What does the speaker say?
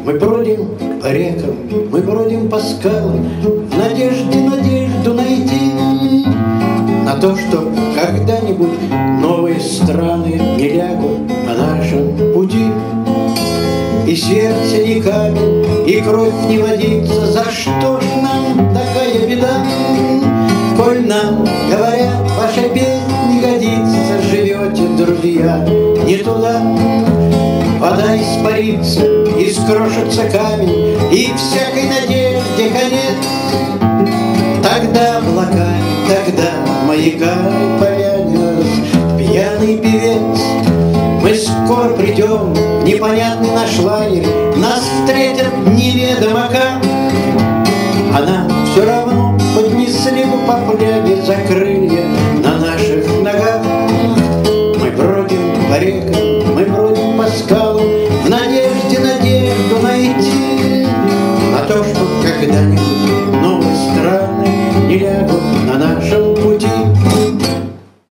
Мы бродим по рекам, мы бродим по скалам, в надежде надежду найти на то, что когда-нибудь новые страны не лягут на нашем пути. И сердце не камень, и кровь не водится. За что ж нам такая беда? Коль нам говорят, ваша песня не годится, живете, друзья, не туда. Вода испарится, и скрошится камень, и всякой надежде конец. Тогда облаками, тогда маяками повянет пьяный певец. Мы скоро придем в непонятный наш лагерь, нас встретят неведомо как. А нам все равно поднесли бы по фляге за крылья на наших ногах. Мы бродим по рекам, мы бродим по скалам, в надежде надежду найти на то, что когда-нибудь новые страны не лягут на нашем